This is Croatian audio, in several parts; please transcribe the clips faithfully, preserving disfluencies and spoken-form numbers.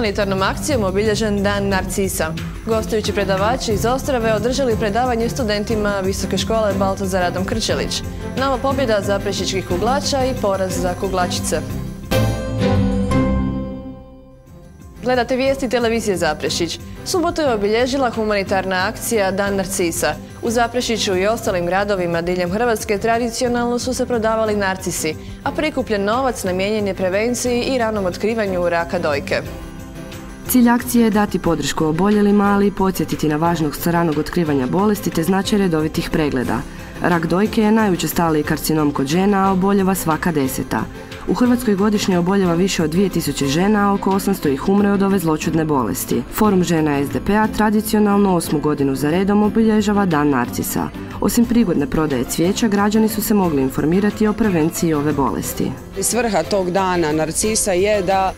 Humanitarnom akcijom obilježen Dan Narcisa. Gostujući predavači iz Ostrave održali predavanje studentima Visoke škole Baltazar Adam Krčelić. Nova pobjeda zaprešičkih kuglača i poraz za kuglačice. Gledate vijesti televizije Zaprešić. Subotu je obilježila humanitarna akcija Dan Narcisa. U Zaprešiću i ostalim gradovima diljem Hrvatske tradicionalno su se prodavali narcisi, a prikupljen novac namijenjen je prevenciji i ranom otkrivanju raka dojke. Cilj akcije je dati podršku oboljelima, ali i podsjetiti na važnost ranog otkrivanja bolesti te značaj redovitih pregleda. Rak dojke je najučestaliji karcinom kod žena, a oboljeva svaka deseta. U Hrvatskoj godišnje oboljeva više od dvije tisuće žena, a oko osamsto ih umre od ove zloćudne bolesti. Forum žena S D P-a tradicionalno osmu godinu za redom obilježava Dan Narcisa. Osim prigodne prodaje cvijeća, građani su se mogli informirati o prevenciji ove bolesti. Svrha tog Dana Narcisa je da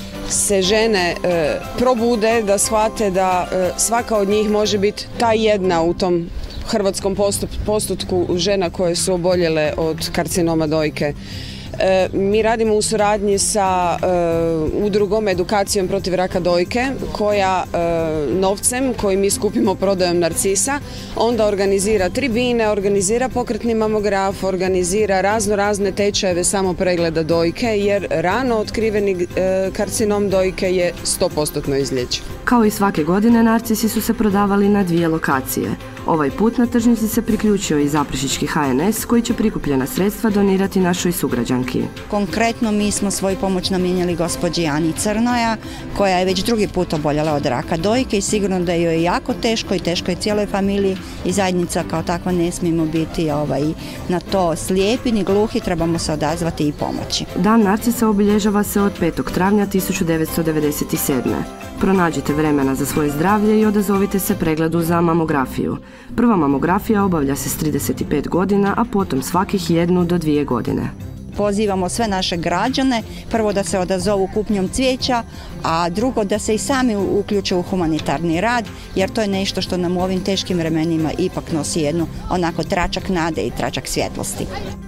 se žene e, probude, da shvate da e, svaka od njih može biti ta jedna u tom hrvatskom postotku žena koje su oboljele od karcinoma dojke. E, mi radimo u suradnji sa e, udrugom Edukacijom protiv raka dojke koja e, novcem koji mi skupimo prodajom narcisa onda organizira tribine, organizira pokretni mamograf, organizira razno razne tečajeve samo pregleda dojke jer rano otkriveni e, karcinom dojke je sto posto izlječiv. Kao i svake godine, narcisi su se prodavali na dvije lokacije. Ovaj put na tržnici se priključio i Zaprešički H N S koji će prikupljena sredstva donirati našoj sugrađanki. Konkretno mi smo svoju pomoć namijenili gospođi Ani Crnoja koja je već drugi put oboljela od raka dojke i sigurno da joj je jako teško i teško je cijeloj familiji i zajednica kao takva ne smijemo biti ovaj, na to slijepi ni gluhi, trebamo se odazvati i pomoći. Dan Narcisa obilježava se od petog travnja tisuću devetsto devedeset sedme. Pronađite vremena za svoje zdravlje i odazovite se pregledu za mamografiju. Prva mamografija obavlja se s trideset pet godina, a potom svakih jednu do dvije godine. Pozivamo sve naše građane, prvo da se odazovu kupnjom cvijeća, a drugo da se i sami uključe u humanitarni rad, jer to je nešto što nam u ovim teškim vremenima ipak nosi jednu onako tračak nade i tračak svjetlosti.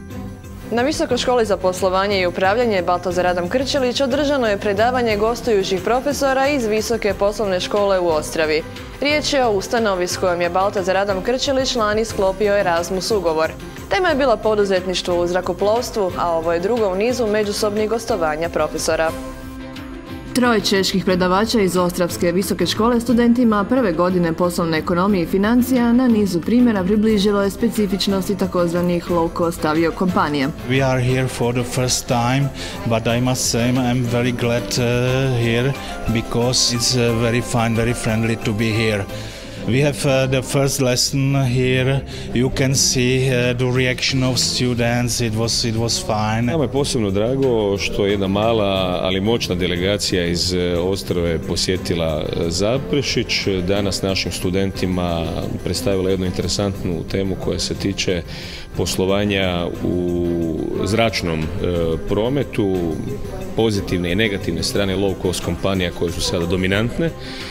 Na Visokoj školi za poslovanje i upravljanje Baltazar Adam Krčelić održano je predavanje gostujućih profesora iz Visoke poslovne škole u Ostravi. Riječ je o ustanovi s kojom je Baltazar Adam Krčelić lani sklopio Erasmus ugovor. Tema je bila poduzetništvo u zrakoplovstvu, a ovo je drugo u nizu međusobnih gostovanja profesora. Troje čeških predavača iz Ostravske visoke škole studentima prve godine poslovne ekonomije i financija na nizu primjera približilo je specifičnosti takozvanih low-cost aviokompanija. We are here for the first time, but I must say I'm very glad uh, here because it's uh, very fine, very friendly to be here. We have uh, the first lesson here. You can see uh, the reaction of students. It was it was fine. Nama je posebno drago što je jedna mala, ali moćna delegacija iz Ostrave posjetila Zaprešić. Danas našim studentima predstavila jednu interesantnu temu koja se tiče poslovanja u zračnom e, prometu, pozitivne i negativne strane low cost kompanija koje su sada dominantne,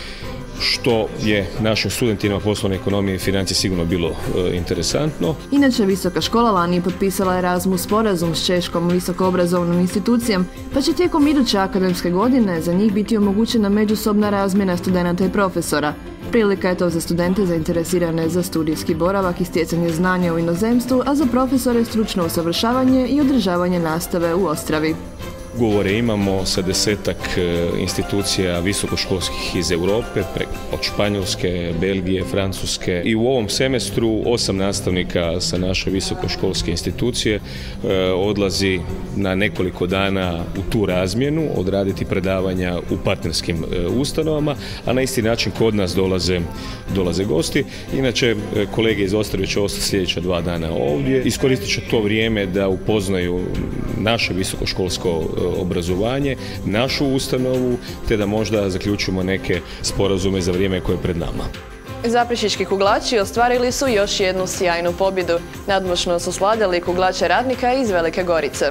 što je našim studentima poslovne ekonomije i financije sigurno bilo e, interesantno. Inače, Visoka škola lani potpisala Erasmus sporazum s Češkom visokoobrazovnom institucijom, pa će tijekom iduće akademske godine za njih biti omogućena međusobna razmjena studenata i profesora. Prilika je to za studente zainteresirane za studijski boravak i stjecanje znanja u inozemstvu, a za profesore stručno usavršavanje i održavanje nastave u Ostravi. Ugovore imamo sa desetak institucija visokoškolskih iz Europe, od Španjolske, Belgije, Francuske i u ovom semestru osam nastavnika sa naše visokoškolske institucije odlazi na nekoliko dana u tu razmjenu, odraditi predavanja u partnerskim ustanovama, a na isti način kod nas dolaze, dolaze gosti. Inače, kolege iz Ostrave će ostati sljedeća dva dana ovdje. Iskoristit će to vrijeme da upoznaju naše visokoškolsko obrazovanje, našu ustanovu, te da možda zaključimo neke sporazume za vrijeme koje je pred nama. Zaprešički kuglači ostvarili su još jednu sjajnu pobjedu. Nadmoćno su sladili kuglače radnika iz Velike Gorice.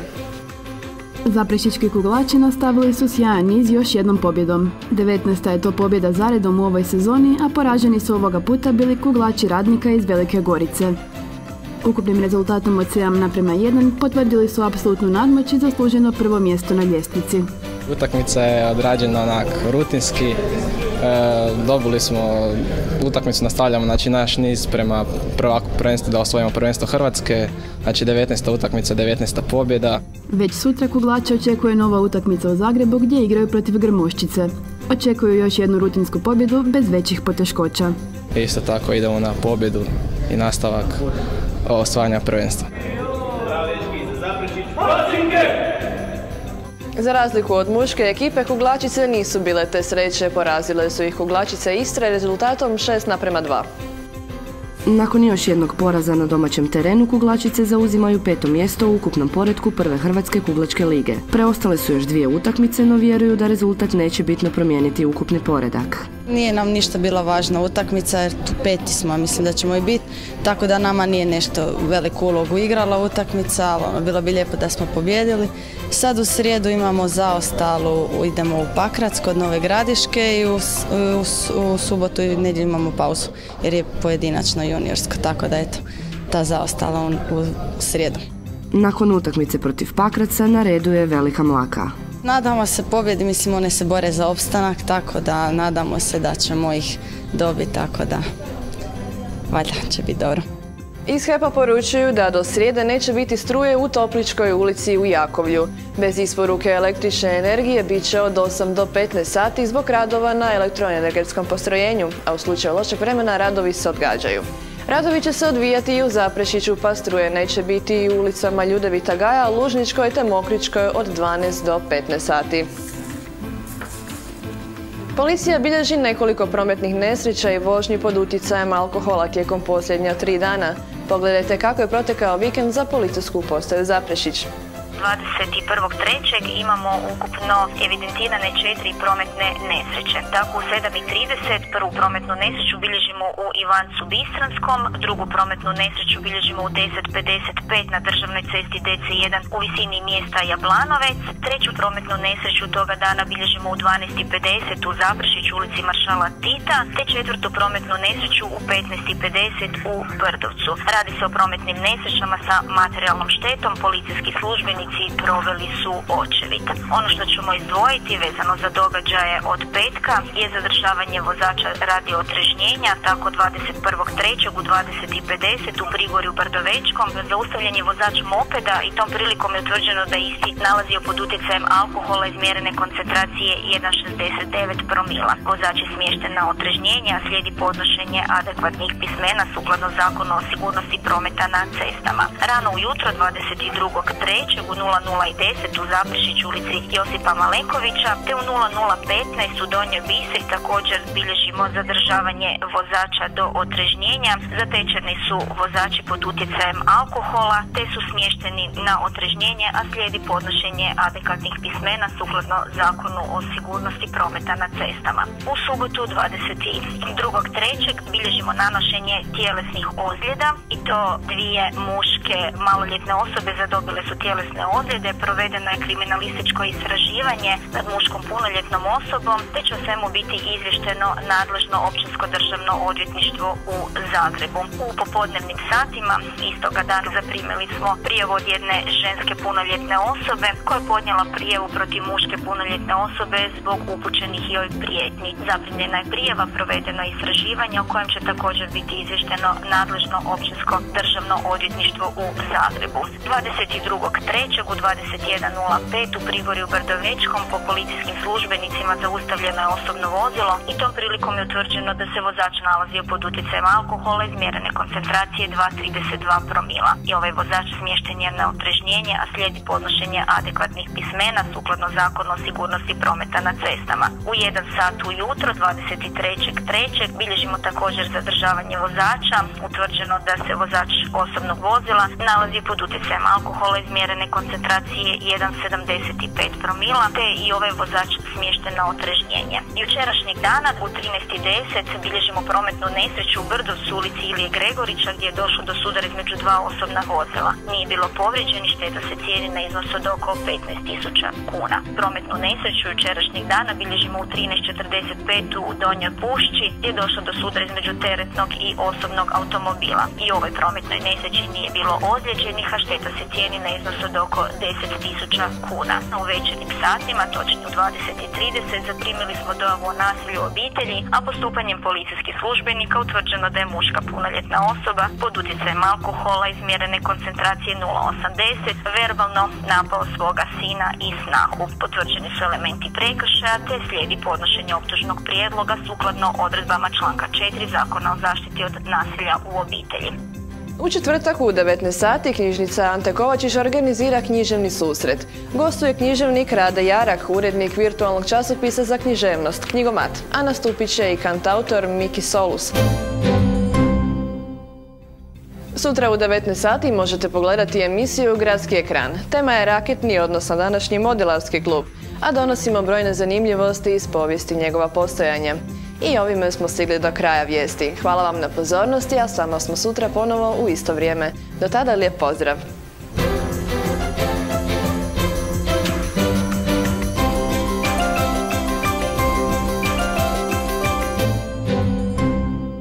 Zaprešički kuglači nastavili su sjajan niz još jednom pobjedom. devetnaesta je to pobjeda zaredom u ovoj sezoni, a poraženi su ovoga puta bili kuglači radnika iz Velike Gorice. Ukupnim rezultatom od sedam naprema jedan potvrdili su apsolutnu nadmoć i zasluženo prvo mjesto na ljestvici. Utakmica je odrađena onak rutinski. E, dobili smo utakmicu, nastavljamo znači, naš niz prema prvaku prvenstvu da osvojimo prvenstvo Hrvatske. Znači devetnaesta utakmica, devetnaesta pobjeda. Već sutra Kuglače očekuje nova utakmica u Zagrebu gdje igraju protiv Grmoščice. Očekuju još jednu rutinsku pobjedu bez većih poteškoća. Isto tako idemo na pobjedu i nastavak osvajanja prvenstva. Za razliku od muške ekipe, Kuglačice nisu bile te sreće, porazile su ih Kuglačice Istre rezultatom šest naprema dva. Nakon još jednog poraza na domaćem terenu, Kuglačice zauzimaju peto mjesto u ukupnom poretku prve Hrvatske kuglačke lige. Preostale su još dvije utakmice, no vjeruju da rezultat neće bitno promijeniti ukupni poredak. Nije nam ništa bila važna utakmica jer tu peti smo, mislim da ćemo i biti, tako da nama nije nešto veliku ulogu igrala utakmica, ali ono, bilo bi lijepo da smo pobjedili. Sad u srijedu imamo zaostalu, idemo u Pakrac kod Nove Gradiške i u, u, u subotu i nedjelju imamo pauzu jer je pojedinačno juniorsko, tako da eto, ta zaostala u, u srijedu. Nakon utakmice protiv Pakraca na redu je Velika Mlaka. Nadamo se pobjedi, mislim one se bore za opstanak, tako da nadamo se da ćemo ih dobiti, tako da valjda će biti dobro. Iz HEP-a poručuju da do srijede neće biti struje u Topličkoj ulici u Jakovlju. Bez isporuke električne energije bit će od osam do petnaest sati zbog radova na elektroenergetskom postrojenju, a u slučaju lošeg vremena radovi se odgađaju. Radovi će se odvijati i u Zaprešiću, pa struje neće biti i u ulicama Ljudevita Gaja, Lužničkoj te Mokričkoj od dvanaest do petnaest sati. Policija bilježi nekoliko prometnih nesreća i vožnji pod utjecajem alkohola tijekom posljednja tri dana. Pogledajte kako je protekao vikend za policijsku postaju Zaprešić. dvadeset prvog trećeg imamo ukupno evidentirane četiri prometne nesreće. Tako u sedam i trideset prvu prometnu nesreću bilježimo u Ivancu Bistranskom, drugu prometnu nesreću bilježimo u deset pedeset pet na državnoj cesti D C jedan u visini mjesta Jablanovec, treću prometnu nesreću toga dana bilježimo u dvanaest pedeset u Zaprešiću ulici Maršala Tita, te četvrtu prometnu nesreću u petnaest pedeset u Brdovcu. Radi se o prometnim nesrećama sa materijalnom štetom, policijski službenici proveli su očevid. Ono što ćemo izdvojiti vezano za događaje od petka je zadržavanje vozača radi otrežnjenja, tako dvadeset prvog trećeg u dvadeset pedeset u Prigorju Brdovečkom zaustavljen je vozač mopeda i tom prilikom je utvrđeno da isti nalazio pod utjecajem alkohola izmjerene koncentracije jedan zarez šezdeset devet promila. Vozač je smješten na otrežnjenje, a slijedi podnošenje adekvatnih pismena sukladno zakonu o sigurnosti prometa na cestama. Rano ujutro dvadeset drugog trećeg u nula nula deset u Zaprešiću ulici Josipa Malekovića te u nula nula petnaest u Donjoj Biseri također bilježimo zadržavanje vozača do otrežnjenja. Zatečeni su vozači pod utjecajem alkohola te su smješteni na otrežnjenje, a slijedi podnošenje adekvatnih pismena sukladno zakonu o sigurnosti prometa na cestama. U subotu dvadeset drugog trećeg bilježimo nanošenje tjelesnih ozljeda i to dvije muške maloljetne osobe zadobile su tjelesne ozljede, provedeno je kriminalističko istraživanje nad muškom punoljetnom osobom, te će o svemu biti izvješteno nadležno općinsko državno odvjetništvo u Zagrebu. U popodnevnim satima istoga dana zaprimili smo prijavu od jedne ženske punoljetne osobe koja je podnijela prijavu protiv muške punoljetne osobe zbog upućenih joj prijetnji. Zaprimljena je prijava, provedeno je istraživanje o kojem će također biti izvješteno nadležno općinsko državno odvjetništvo u Zagrebu. dvadeset drugog trećeg u dvadeset jedan nula pet u Prigorju Brdovečkom po policijskim službenicima zaustavljeno je osobno vozilo i tom prilikom je utvrđeno da se vozač nalazio pod utjecajem alkohola izmjerene koncentracije dva zarez trideset dva promila. I ovaj vozač smješten je na otrežnjenje, a slijedi podnošenje adekvatnih pismena sukladno zakonu o sigurnosti prometa na cestama. U jedan sat ujutro dvadeset trećeg trećeg bilježimo također zadržavanje vozača. Utvrđeno da se vozač osobnog vozila nalazi pod utjecajem alkohola izmjerene koncentracije jedan zarez sedamdeset pet promila, te i ovaj vozač smješten na otrežnjenje. Jučerašnjeg dana u trinaest deset bilježimo prometnu nesreću u Brdovcu ulici Ilije Gregorića gdje je došlo do sudara između dva osobna vozila. Nije bilo povrijeđeni, šteta se cijeni na iznos od oko petnaest tisuća kuna. Prometnu nesreću jučerašnjeg dana bilježimo u trinaest četrdeset pet u Donjoj Pušći gdje je došlo do sudara između teretnog i osobnog automobila. I u ovoj prometnoj nesreći nije bilo ozlijeđenih, a šteta se cijeni na iznos od oko oko deset tisuća kuna. U večernjim satima, točnije u dvadeset i trideset, zaprimili smo dojavu o nasilju u obitelji, a postupanjem policijskih službenika utvrđeno da je muška punoljetna osoba pod utjecajem alkohola izmjerene koncentracije nula zarez osamdeset verbalno napao svoga sina i snahu. Potvrđeni su elementi prekršaja te slijedi podnošenje optužnog prijedloga sukladno odredbama članka četiri Zakona o zaštiti od nasilja u obitelji. U četvrtak u devetnaest sati knjižnica Ante Kovačić organizira književni susret. Gostuje književnik Rade Jarak, urednik virtualnog časopisa za književnost Knjigomat, a nastupit će i kantautor Miki Solus. Sutra u devetnaest sati možete pogledati emisiju Gradski ekran. Tema je raketni, odnosno današnji modelarski klub, a donosimo brojne zanimljivosti iz povijesti njegova postojanja. I ovime smo stigli do kraja vijesti. Hvala vam na pozornosti, a s vama smo sutra ponovo u isto vrijeme. Do tada lijep pozdrav!